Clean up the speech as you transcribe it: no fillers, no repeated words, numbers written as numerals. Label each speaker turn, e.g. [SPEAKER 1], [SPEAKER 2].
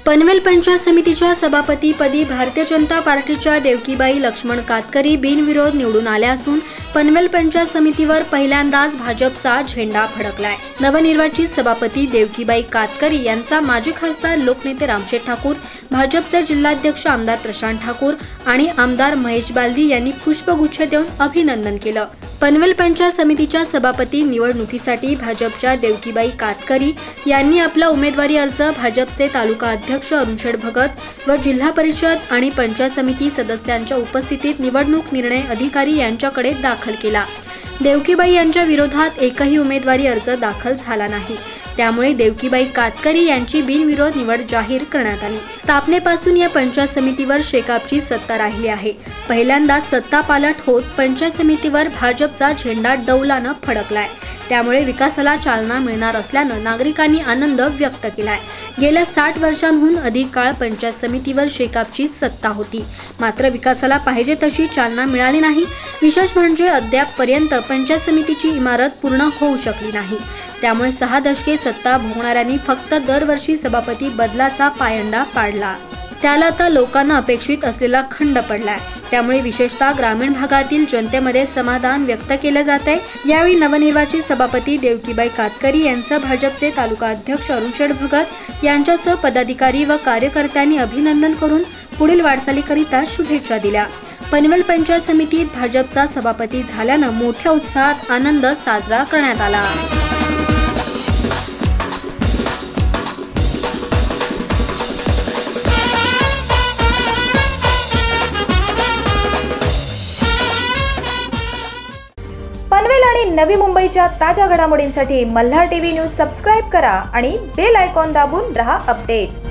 [SPEAKER 1] पनवेल पंचायत समितीच्या सभापतीपदी भारतीय जनता पार्टीच्या देवकीबाई लक्ष्मण कातकरी बिनविरोध निवडून आल्या असून पनवेल पंचायत समितीवर पहिल्यांदाच भाजपचा झेंडा फडकलाय। नवनिर्वाचित सभापती देवकीबाई कातकरी यांचा माजी खासदार लोकनेते रामशेठ ठाकूर, भाजपचे जिल्हाध्यक्ष आमदार प्रशांत ठाकूर आणि आमदार महेश बालदी यांनी पुष्पगुच्छ देऊन अभिनंदन केलं। पनवेल पंचायत समितीच्या सभापती निवडणुकीसाठी भाजपच्या देवकीबाई कातकरी यांनी आपला उमेदवारी अर्ज भाजपचे तालुका अध्यक्ष अरुणशेठ भगत व जिल्हा परिषद आणि पंचायत समिती सदस्यांच्या उपस्थितीत निवडणूक निर्णय अधिकारी यांच्याकडे दाखल केला। देवकीबाई यांच्या विरोधात एकही उमेदवारी अर्ज दाखल झाला नाही, त्यामुळे देवकीबाई कातकरी यांची बिनविरोध निवड जाहीर करण्यात आली। स्थापनेपासून या पंचायत समितीवर शेकापची सत्ता राहिली आहे। पहिल्यांदाच सत्ता पालट होत पंचायत समितीवर भाजपचा झेंडा डौलानं फडकलाय, त्यामुळे विकासाला चालना मिळणार असल्यानं नागरिकांनी आनंद व्यक्त केलाय। गेल्या 60 वर्षांहून अधिक काळ पंचायत समितीवर शेकापची सत्ता होती, मात्र विकासाला पाहिजे तशी चालना मिळाली नाही। विशेष म्हणजे अद्यापपर्यंत पंचायत समितीची इमारत पूर्ण होऊ शकली नाही, त्यामुळे 6 दशके सत्ता भोगणाऱ्यांनी फक्त दरवर्षी सभापती बदलाचा पायंडा पाडला, त्याला आता लोकांना अपेक्षित असलेला खंड पडलाय। त्यामुळे विशेषतः ग्रामीण भागातील जनतेमध्ये समाधान व्यक्त केले जाते। यावेळी नवनिर्वाचित सभापती देवकीबाई कातकरी यांचं भाजपचे तालुका अध्यक्ष अरुणशेठ भगत यांच्यासह पदाधिकारी व कार्यकर्त्यांनी अभिनंदन करून पुढील वाटचालीकरिता शुभेच्छा दिल्या। पनवेल पंचायत समितीत भाजपचा सभापती झाल्यानं मोठ्या उत्साहात आनंद साजरा करण्यात आला।
[SPEAKER 2] पनवेल आणि नवी मुंबईच्या ताज्या घडामोडींसाठी मल्हार टीव्ही न्यूज सबस्क्राइब करा आणि बेल आयकॉन दाबून रहा अपडेट।